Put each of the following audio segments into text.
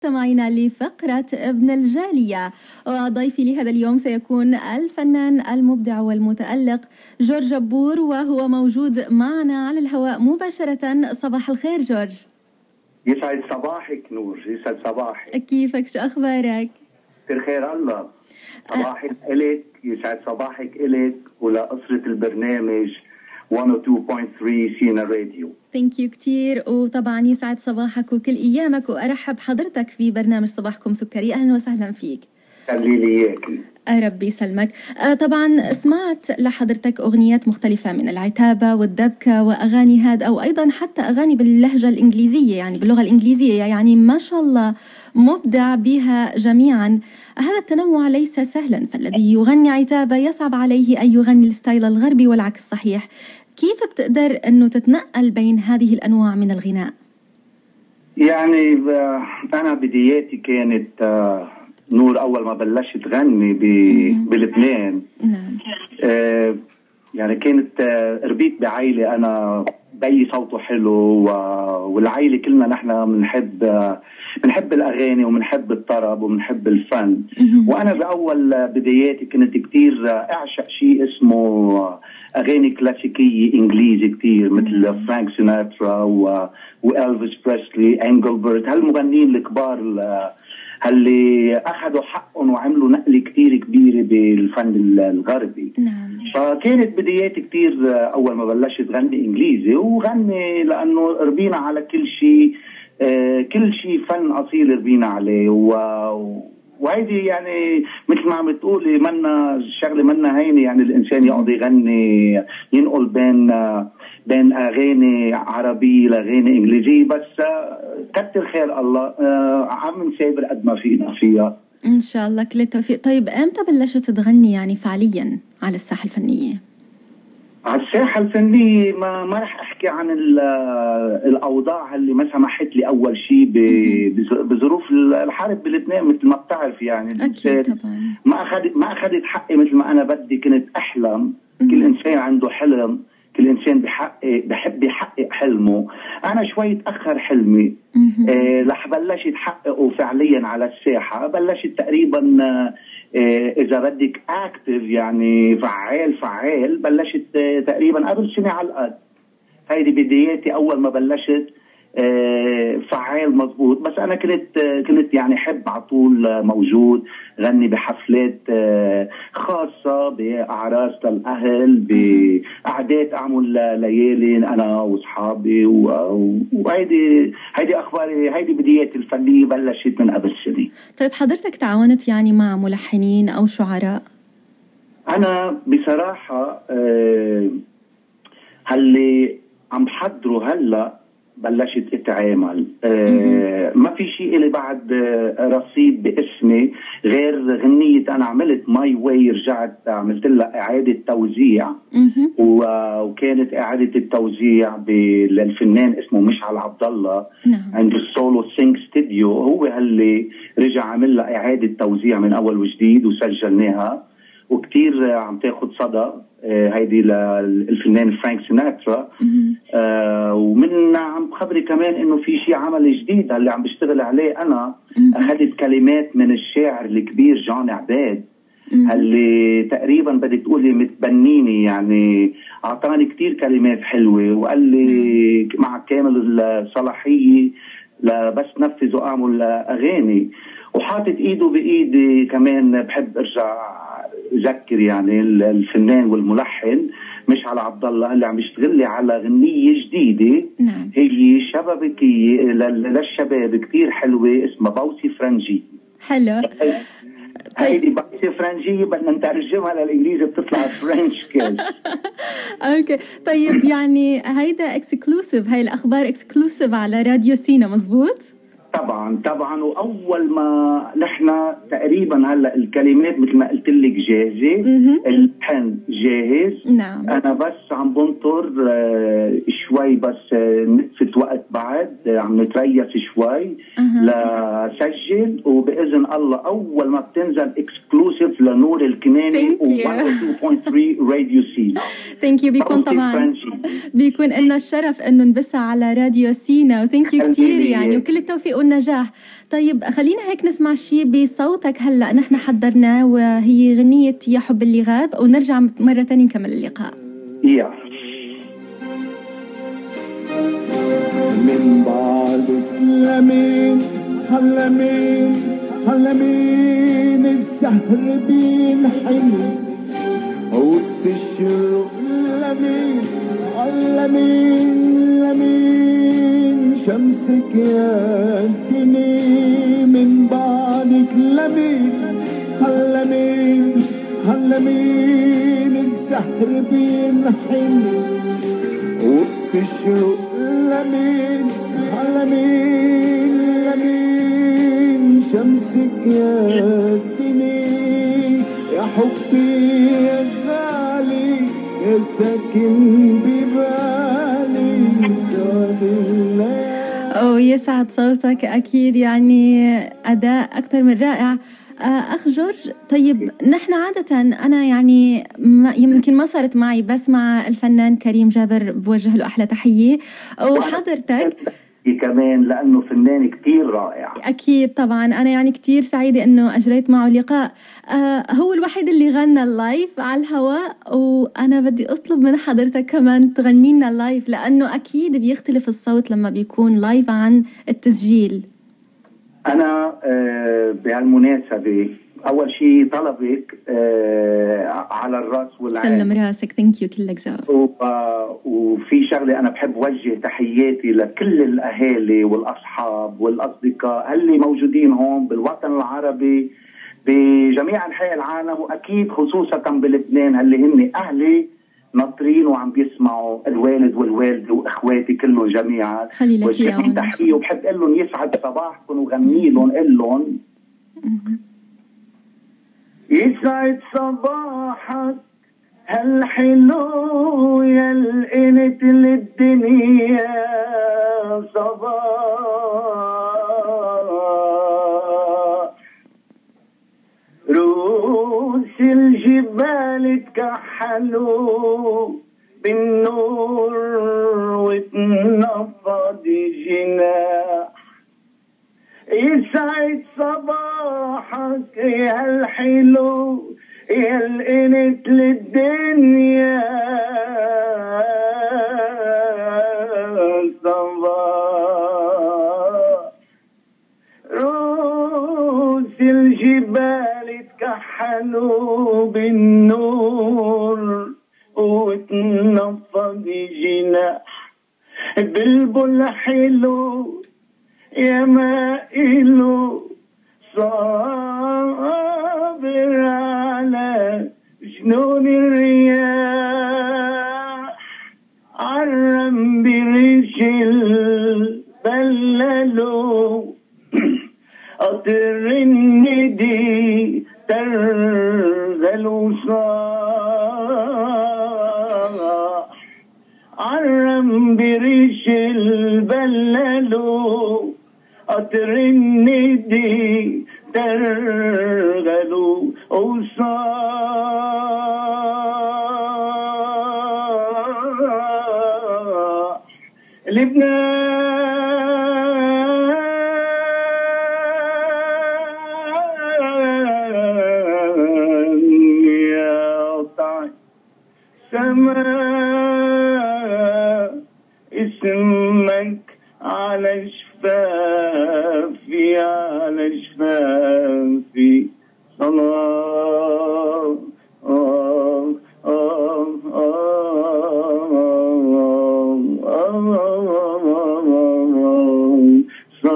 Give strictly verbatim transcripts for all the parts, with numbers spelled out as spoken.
مستمعينا لفقرة ابن الجالية، وضيفي لهذا اليوم سيكون الفنان المبدع والمتألق جورج جبور، وهو موجود معنا على الهواء مباشرة. صباح الخير جورج. يسعد صباحك نور، يسعد صباحك. كيفك؟ شو أخبارك؟ بخير الله. صباحك أه. إلك، يسعد صباحك إلك ولأسرة البرنامج مية واثنين فاصلة ثلاثة سينا راديو. ثانك يو كتير، وطبعا يسعد صباحك وكل ايامك، وارحب حضرتك في برنامج صباحكم سكري. اهلا وسهلا فيك. خلي لي اياكي. ربي يسلمك. آه طبعا سمعت لحضرتك اغنيات مختلفه من العتابه والدبكه واغاني هاد، او ايضا حتى اغاني باللهجه الانجليزيه، يعني باللغه الانجليزيه، يعني ما شاء الله مبدع بها جميعا. هذا التنوع ليس سهلا، فالذي يغني عتابه يصعب عليه ان يغني الستايل الغربي والعكس صحيح. كيف بتقدر انه تتنقل بين هذه الانواع من الغناء؟ يعني انا بداياتي كانت نور اول ما بلشت غني بلبنان. نعم. آه يعني كانت آه ربيت بعائله، انا بي صوته حلو، والعائله كلنا نحن بنحب آه بنحب الاغاني وبنحب الطرب وبنحب الفن. وانا باول بداياتي كنت كثير اعشق شيء اسمه اغاني كلاسيكيه انجليزي كثير، مثل فرانك سيناترا والفيس بريسلي، انجلبرت، هالمغنيين الكبار اللي اخذوا حقهم وعملوا نقله كثير كبيره بالفن الغربي. نعم. فكانت بداياتي كثير اول ما بلشت غني انجليزي، وغني لانه ربينا على كل شيء، آه كل شيء فن اصيل ربينا عليه، و وهيدي يعني مثل ما عم بتقولي منا الشغله منا هينه، يعني الانسان يقعد يغني ينقل بين بين اغاني عربيه لاغاني انجليزيه، بس كتر خير الله عم نسابر قد ما فينا فيها ان شاء الله. كل التوفيق. طيب امتى بلشت تغني يعني فعليا على الساحه الفنيه؟ على الساحه الفنيه ما ما رح احكي عن الاوضاع اللي ما سمحت لي اول شيء بظروف الحرب بلبنان، مثل ما بتعرف يعني. اكيد طبعا ما اخذت ما اخذت حقي مثل ما انا بدي. كنت احلم، كل انسان عنده حلم، كل انسان بحقق بحب يحقق حلمه. انا شوي تاخر حلمي، آه رح بلشت حققه فعليا على الساحه. بلشت تقريبا آه اذا بدك اكتف، يعني فعال فعال، بلشت آه تقريبا قبل سنه على القد. هيدي بداياتي اول ما بلشت آه فعال مضبوط. بس انا كنت آه كنت يعني حب على طول موجود، غني بحفلات آه خاصه، باعراس للاهل، بقعدات اعمل ليالي انا واصحابي، وهيدي هيدي اخباري. هيدي بداياتي الفنيه بلشت من قبل سنه. طيب حضرتك تعاونت يعني مع ملحنين او شعراء؟ انا بصراحه آه هاللي عم بحضره هلا بلشت اتعامل. آه ما في شيء اللي بعد آه رصيد باسمي غير غنية انا عملت ماي واي، رجعت عملت لها اعادة توزيع، وكانت اعادة التوزيع للفنان اسمه مشعل عبد الله عند السولو سينج ستوديو. هو اللي رجع عمل لها اعادة توزيع من اول وجديد وسجلناها، وكتير عم تاخد صدى. آه هيدي للفنان فرانك سيناترا. آه ومن عم بخبري كمان انه في شيء عمل جديد اللي عم بشتغل عليه انا. اخذت كلمات من الشاعر الكبير جون عباد، اللي تقريبا بدك تقولي متبنيني، يعني اعطاني كتير كلمات حلوه، وقال لي مع كامل الصلاحيه لبس نفذ واعمل اغاني. وحاطط ايده بايدي كمان. بحب ارجع اذكر يعني الفنان والملحن مشعل عبد الله اللي عم يشتغل لي على غنيه جديده. نعم. هي شبابكيه للشباب كثير حلوه، اسمها بوسي فرنجيه. حلو. هيدي بوسي فرنجيه بدنا نترجمها للانجليزي بتطلع فرنش كيز. اوكي طيب، يعني هيدا اكسكلوسيف، هاي الاخبار اكسكلوسيف على راديو سينا، مزبوط؟ طبعا طبعا. واول ما نحن تقريبا هلا الكلمات مثل ما قلت لك جاهزه، اللحن جاهز. نعم. انا بس عم بنطر آه شوي، بس آه نتفت وقت بعد، آه عم نتريث شوي أه. لسجل، وباذن الله اول ما بتنزل اكسكلوسيف لنور الكناني و مية واثنين فاصلة ثلاثة راديو سينا. ثانك يو. بيكون طبعا بيكون لنا الشرف انه نبثها على راديو سينا، وثانك يو كثير يعني، وكل التوفيق. والنجاح. طيب خلينا هيك نسمع شيء بصوتك هلأ نحن حضرناه، وهي غنية يا حب اللي غاب، ونرجع مرة تانية نكمل اللقاء. يا من بعدك لمين هلا مين هلا مين السهر بينحل وبتشرق لمين هلا مين لمين شمسك يا الدنيا. من بعدك لمين هلا مين هلا مين السهر بينحل وبتشرق لمين على مين لمين شمسك يا الدنيا. يا حبي يا غالي يا ساكن ببالي سواد الليل. أو يسعد صوتك أكيد، يعني أداء أكثر من رائع. أخ جورج، طيب نحن عادة أنا يعني ما يمكن ما صارت معي، بس مع الفنان كريم جابر بوجه له أحلى تحية. وحضرتك كمان لأنه فنان كتير رائع. أكيد طبعا، أنا يعني كتير سعيدة أنه أجريت معه لقاء. آه هو الوحيد اللي غنى اللايف على الهواء، وأنا بدي أطلب من حضرتك كمان تغني لنا اللايف، لأنه أكيد بيختلف الصوت لما بيكون لايف عن التسجيل. أنا آه بهالمناسبة أول شيء طلبك آه على الرأس والعين. سلم راسك، ثانك يو كلك ذوق. وفي شغلة أنا بحب وجه تحياتي لكل الأهالي والأصحاب والأصدقاء اللي موجودين هون بالوطن العربي بجميع أنحاء العالم، وأكيد خصوصا بلبنان اللي هن أهلي ناطرين وعم بيسمعوا، الوالد والوالدة وإخواتي كلهم جميعا. خلي لك إياهم تحية، وبحب أقول لهم يسعد صباحكم وغني لهم قل لهم يسعد صباحك هالحلو يا لقيت للدنيا صباح. روس الجبال تكحلوا بالنور وتنفض جناح. يسعد صباحك يا هالحلو يا لقيت للدنيا صباح. روس الجبال تكحلوا بالنور وتنفض جناح. بلبل حلو يا ما إله صابر على جنون الرياح. عرم برجل بللو قطر الندي ترذل وصاح. عرم برجل بللو قطر الندي ترغلوا وصاح. لبنان يا طعم سماء اسمك على شفافي على شفافي صلاة. آه آه آه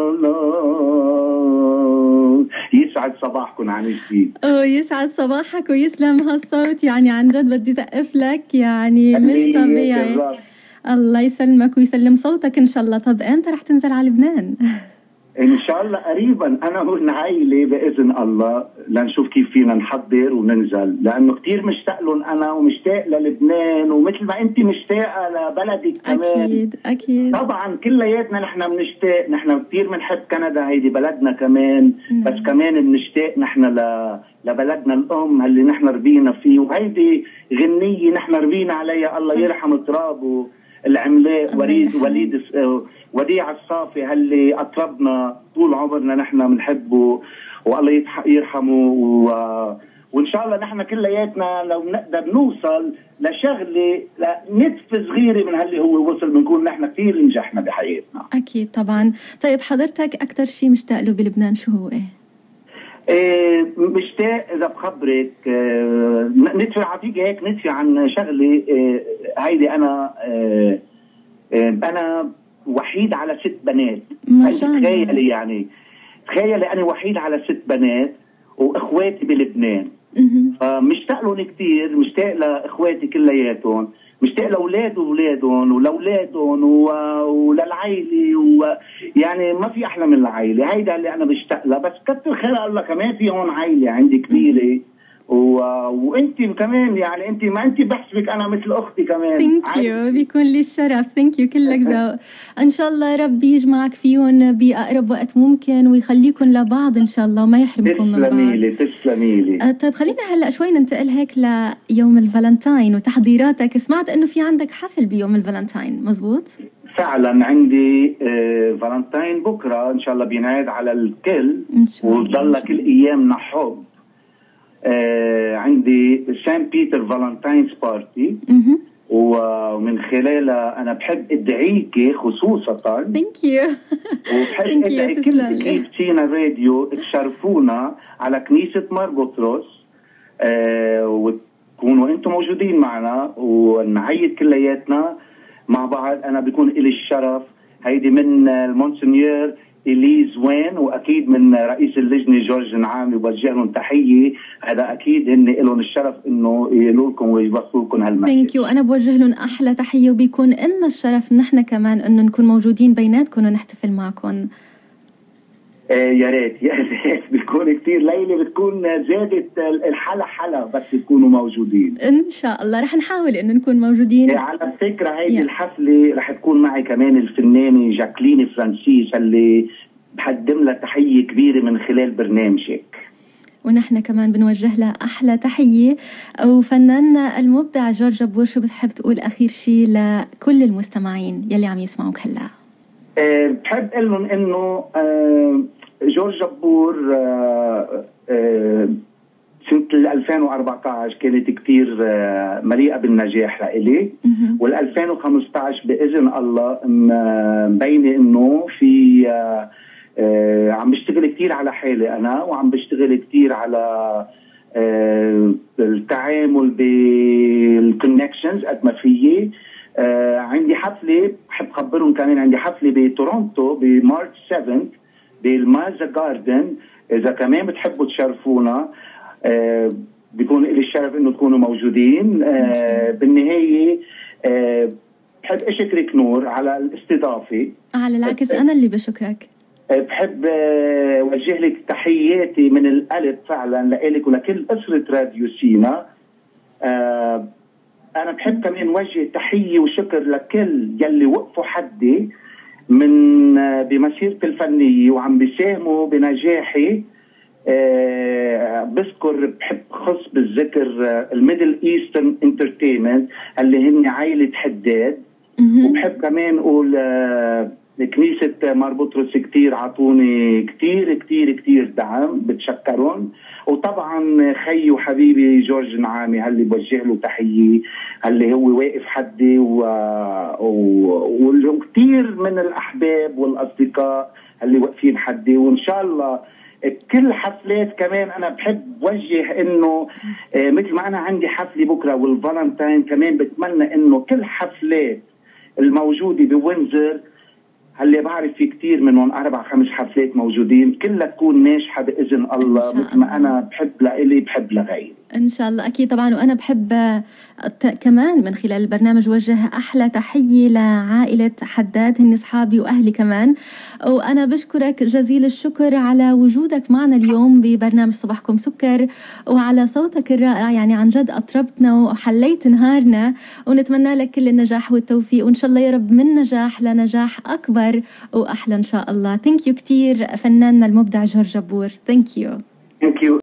صلاة. يسعد صباحكم عن جديد. أوه يسعد صباحك ويسلم هالصوت، يعني عن جد بدي سقف لك، يعني مش طبيعي. الله يسلمك ويسلم صوتك إن شاء الله. طب إمتى رح تنزل على لبنان؟ إن شاء الله قريبا، أنا والعائلة بإذن الله لنشوف كيف فينا نحضر وننزل، لأنه كتير مشتاق لهم أنا ومشتاق للبنان، ومثل ما أنت مشتاقة لبلدك كمان. أكيد أكيد طبعا كلياتنا نحن بنشتاق، نحن كتير بنحب كندا، هيدي بلدنا كمان. مم. بس كمان بنشتاق نحن ل... لبلدنا الأم اللي نحن ربينا فيه، وهيدي غنية نحن ربينا عليها. الله صح. يرحم ترابه العملاق وليد وليد وديع الصافي اللي أطربنا طول عمرنا نحن بنحبه والله يرحمه، و... وإن شاء الله نحن كلياتنا لو نقدر نوصل لشغلة نتف صغيرة من هاللي هو وصل بنكون نحن كثير نجحنا بحياتنا. أكيد طبعا. طيب حضرتك أكتر شيء مشتاق له بلبنان شو هو؟ إيه مشتاق إذا بخبرك إيه ندفع عطيك هيك ندفع عن شغلة إيه هيدي أنا إيه إيه أنا وحيد على ست بنات. ما شاء الله. تخيلي يعني تخيلي أنا وحيد على ست بنات وإخواتي بلبنان. فمشتاق لهم كثير، مشتاق لإخواتي كلياتهم، مشتاق لأولاد وأولادهم ولأولادهم وللعائلة، ويعني ما في أحلى من العائلة، هيدا اللي أنا بشتاق لها. بس كتر خير الله كمان في هون عائلة عندي كبيرة، و... وانت كمان يعني انت ما انت بحسبك انا مثل اختي كمان. ثانك يو، بيكون لي الشرف. ثانك يو كلك ذوق. ان شاء الله ربي يجمعك فيهم باقرب وقت ممكن ويخليكم لبعض ان شاء الله وما يحرمكم من بعض. تسلمي لي تسلمي لي. أه طيب خلينا هلا شوي ننتقل هيك ليوم الفالنتاين وتحضيراتك. سمعت انه في عندك حفل بيوم الفالنتاين، مزبوط؟ فعلا عندي آه فالنتاين بكره ان شاء الله بينعاد على الكل ان شاء الله وضل كل ايامنا حب. آه عندي سان بيتر فالنتاينز بارتي، ومن خلالها انا بحب ادعيكي خصوصا. ثانك يو. وبحب ادعي كل اكيب سينا راديو تشرفونا على كنيسه مار بطرس، آه وتكونوا انتم موجودين معنا ونعيد كلياتنا مع بعض. انا بيكون لي الشرف. هيدي من المونسنيور إليز وين، واكيد من رئيس اللجنه جورج نعامي، وبوجه لهم تحيه. هذا اكيد هن لهم الشرف انه يقولوا لكم ويوصلوا لكم هالمسج. ثانك يو، انا بوجه لهم احلى تحيه، وبيكون لنا الشرف نحن كمان انه نكون موجودين بيناتكم ونحتفل معكم. آه يا ريت يا ريت بتكون كثير ليله، بتكون زادت الحلا حلا بس تكونوا موجودين ان شاء الله. رح نحاول انه نكون موجودين. على فكره هيدي yeah. الحفله رح تكون معي كمان الفنانه جاكلين فرانسيس اللي بقدم لها تحيه كبيره من خلال برنامجك، ونحن كمان بنوجه لها احلى تحيه. وفناننا المبدع جورج جبور، شو بتحب تقول اخير شيء لكل المستمعين يلي عم يسمعوك هلا؟ أه بحب اقول لهم انه أه جورج جبور أه أه سنة ألفين وأربعة عشر كانت كتير أه مليئة بالنجاح لإلي، وال ألفين وخمسة عشر بإذن الله مبينة إنه في أه أه عم بشتغل كتير على حالي أنا، وعم بشتغل كتير على أه التعامل بالكونكشنز قد ما فيي. أه عندي حفلة بحب خبرهم كمان، عندي حفلة بتورونتو بمارس سبعة بالمازا جاردن، إذا كمان بتحبوا تشرفونا أه بيكون لي الشرف إنه تكونوا موجودين. أه بالنهاية أه بحب أشكرك نور على الاستضافة. على العكس أنا اللي بشكرك. بحب أوجه لك تحياتي من القلب فعلا لإلك ولكل أسرة راديو سينا. أه أنا بحب كمان وجه تحية وشكر لكل يلي وقفوا حدي من بمسيرتي الفنية وعم بيساهموا بنجاحي. أه بذكر بحب خص بالذكر الميدل ايسترن انترتينمنت اللي هن عائلة حداد، وبحب كمان اقول أه كنيسة مار بطرس كتير عطوني كتير كتير كتير دعم، بتشكرهم. وطبعا خي وحبيبي جورج نعامي اللي بوجه له تحية، اللي هو واقف حدي، و... و... وكتير من الأحباب والأصدقاء اللي واقفين حدي. وإن شاء الله كل حفلات كمان أنا بحب وجه إنه آه مثل ما أنا عندي حفلة بكرة والفالنتاين، كمان بتمنى إنه كل حفلات الموجودة بوينزر اللي بعرف في كتير منهم أربع خمس حفلات موجودين كلها تكون ناجحة بإذن الله، مثل ما أنا بحب لإلي بحب لغيري إن شاء الله. أكيد طبعا. وأنا بحب كمان من خلال البرنامج وجه أحلى تحية لعائلة حداد، هن أصحابي وأهلي كمان. وأنا بشكرك جزيل الشكر على وجودك معنا اليوم ببرنامج صباحكم سكر، وعلى صوتك الرائع، يعني عن جد أطربتنا وحليت نهارنا. ونتمنى لك كل النجاح والتوفيق، وإن شاء الله يا رب من نجاح لنجاح أكبر وأحلى إن شاء الله. ثانك يو كتير فناننا المبدع جورج جبور. ثانك يو. ثانك يو.